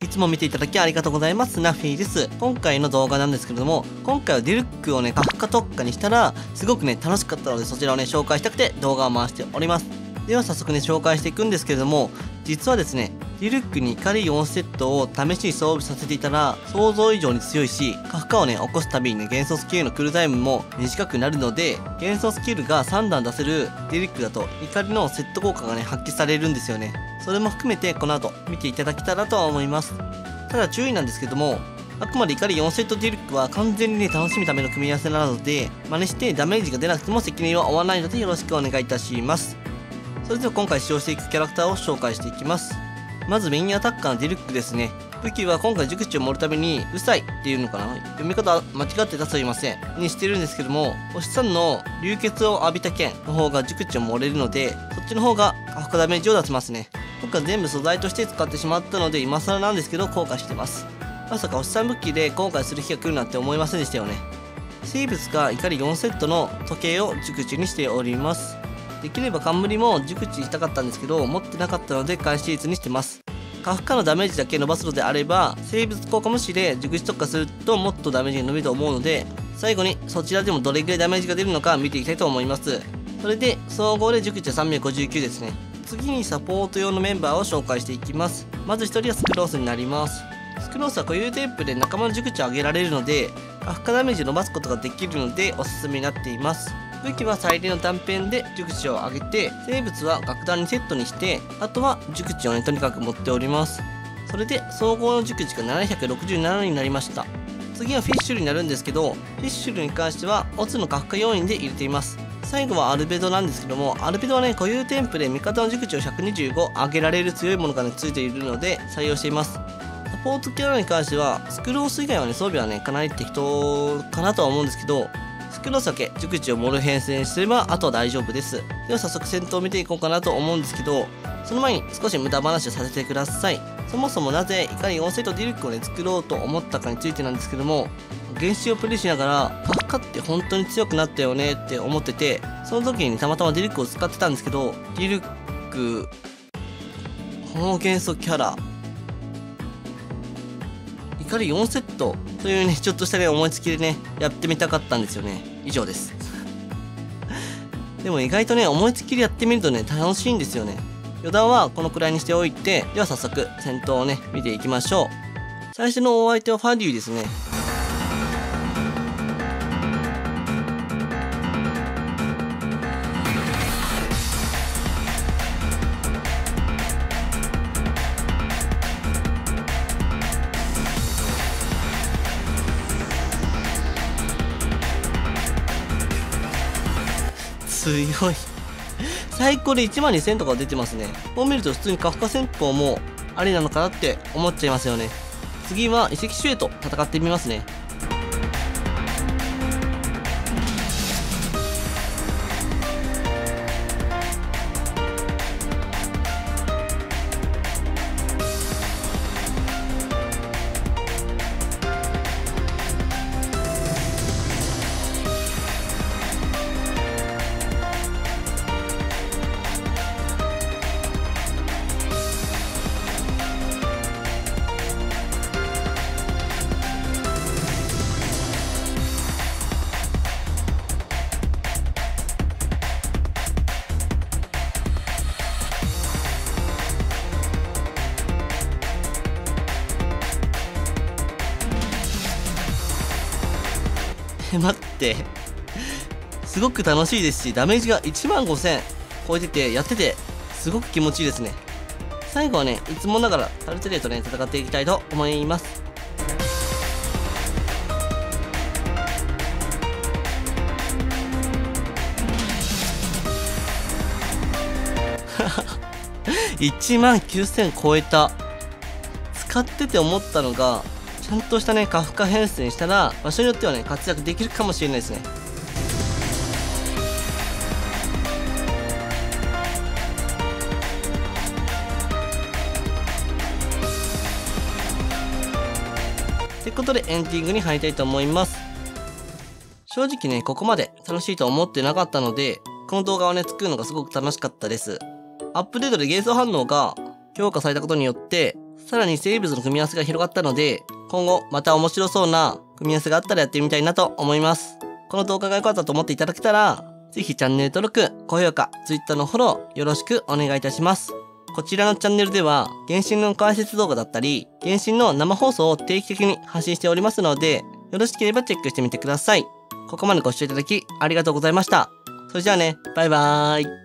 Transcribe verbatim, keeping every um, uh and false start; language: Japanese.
いつも見ていただきありがとうございます。ナフィーです。今回の動画なんですけれども、今回はディルックをね、カフカ特化にしたら、すごくね、楽しかったので、そちらをね、紹介したくて動画を回しております。では早速ね、紹介していくんですけれども、実はですね、ディルックに怒りよんセットを試しに装備させていたら、想像以上に強いし、カフカをね、起こすたびにね、元素スキルのクールタイムも短くなるので、元素スキルがさん段出せるディルックだと、怒りのセット効果がね、発揮されるんですよね。それも含めて、この後、見ていただけたらとは思います。ただ注意なんですけども、あくまで怒りよんセットディルックは完全にね、楽しむための組み合わせなので、真似してダメージが出なくても責任は負わないのでよろしくお願いいたします。それでは今回使用していくキャラクターを紹介していきます。まずメインアタッカーのディルックですね。武器は今回熟知を盛るために、うさいっていうのかな、読み方間違ってたすいません。にしてるんですけども、星さんの流血を浴びた剣の方が熟知を盛れるので、そっちの方がカフカダメージを出せますね。僕は全部素材として使ってしまったので、今更なんですけど後悔してます。まさか星さん武器で後悔する日が来るなんて思いませんでしたよね。生物が怒りよんセットの時計を熟知にしております。できれば冠も熟知したかったんですけど、持ってなかったので監視率にしてます。カフカのダメージだけ伸ばすのであれば、生物効果無視で熟知特化するともっとダメージが伸びると思うので、最後にそちらでもどれぐらいダメージが出るのか見ていきたいと思います。それで総合で熟知はさんびゃくごじゅうきゅうですね。次にサポート用のメンバーを紹介していきます。まずひとりはスクロースになります。スクロースは固有テープで仲間の熟知を上げられるので、カフカダメージを伸ばすことができるのでおすすめになっています。武器は最低の断片で熟知を上げて、生物は楽団にセットにして、あとは熟知をね、とにかく持っております。それで総合の熟知がななひゃくろくじゅうななになりました。次はフィッシュルになるんですけど、フィッシュルに関してはオツのカフカ要因で入れています。最後はアルベドなんですけども、アルベドはね、固有テンプで味方の熟知をひゃくにじゅうご上げられる強いものがね、ついているので採用しています。サポートキャラに関しては、スクロース以外はね、装備はね、かなり適当かなとは思うんですけど、スクロースだけ熟知を盛る編成にすれば、あとは大丈夫です。では早速戦闘を見ていこうかなと思うんですけど、その前に少し無駄話をさせてください。そもそもなぜ怒りよんセットディルックをね、作ろうと思ったかについてなんですけども、原子をプレイしながら、カフカって本当に強くなったよねって思ってて、その時にたまたまディルックを使ってたんですけど、ディルック、この元素キャラ、怒りよんセットというね、ちょっとしたね、思いつきでね、やってみたかったんですよね。以上です。でも意外とね、思いつきでやってみるとね、楽しいんですよね。余談はこのくらいにしておいて、では早速戦闘をね、見ていきましょう。最初のお相手はファデューですね。強い。最高でいちまんにせんとか出てますね。こう見ると普通にカフカ戦法もありなのかなって思っちゃいますよね。次は遺跡シュエと戦ってみますね。待って、すごく楽しいですし、ダメージがいちまんごせん超えてて、やっててすごく気持ちいいですね。最後はね、いつもながらタルテレとね、戦っていきたいと思います。いちまんきゅうせん超えた。使ってて思ったのが、ちゃんとしたね、カフカ編成したら、場所によってはね、活躍できるかもしれないですね。ってことでエンディングに入りたいと思います。正直ね、ここまで楽しいと思ってなかったので、この動画をね、作るのがすごく楽しかったです。アップデートで元素反応が強化されたことによって、 さらに生物の組み合わせが広がったので、今後また面白そうな組み合わせがあったらやってみたいなと思います。この動画が良かったと思っていただけたら、ぜひチャンネル登録、高評価、Twitter のフォローよろしくお願いいたします。こちらのチャンネルでは、原神の解説動画だったり、原神の生放送を定期的に発信しておりますので、よろしければチェックしてみてください。ここまでご視聴いただきありがとうございました。それじゃあね、バイバーイ。